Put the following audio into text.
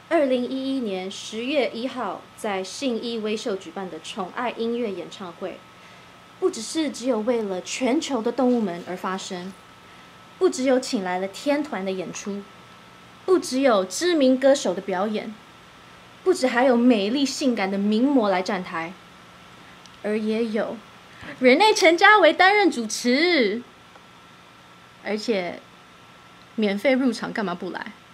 2011年10月1号在信义威秀举办的宠爱音乐演唱会，不只有为了全球的动物们而发声，不只有请来了天团的演出，不只有知名歌手的表演，不止还有美丽性感的名模来站台，而也有人内陈家维担任主持，而且免费入场干嘛不来？